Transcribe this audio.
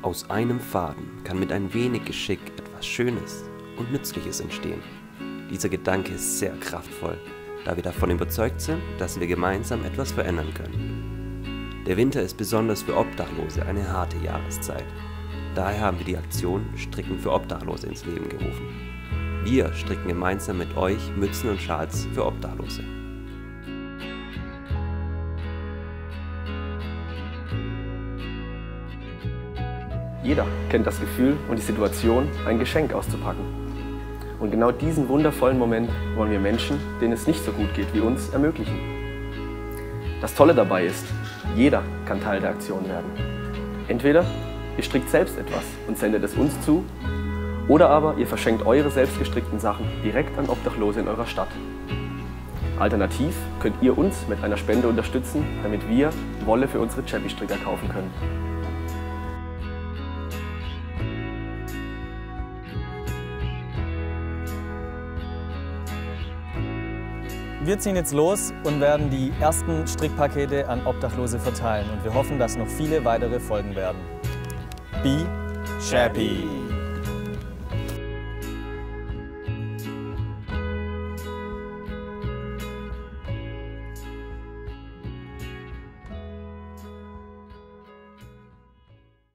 Aus einem Faden kann mit ein wenig Geschick etwas Schönes und Nützliches entstehen. Dieser Gedanke ist sehr kraftvoll, da wir davon überzeugt sind, dass wir gemeinsam etwas verändern können. Der Winter ist besonders für Obdachlose eine harte Jahreszeit. Daher haben wir die Aktion Stricken für Obdachlose ins Leben gerufen. Wir stricken gemeinsam mit euch Mützen und Schals für Obdachlose. Jeder kennt das Gefühl und die Situation, ein Geschenk auszupacken. Und genau diesen wundervollen Moment wollen wir Menschen, denen es nicht so gut geht wie uns, ermöglichen. Das Tolle dabei ist, jeder kann Teil der Aktion werden. Entweder ihr strickt selbst etwas und sendet es uns zu, oder aber ihr verschenkt eure selbstgestrickten Sachen direkt an Obdachlose in eurer Stadt. Alternativ könnt ihr uns mit einer Spende unterstützen, damit wir Wolle für unsere Chappy-Stricker kaufen können. Wir ziehen jetzt los und werden die ersten Strickpakete an Obdachlose verteilen und wir hoffen, dass noch viele weitere folgen werden. Be Chappy!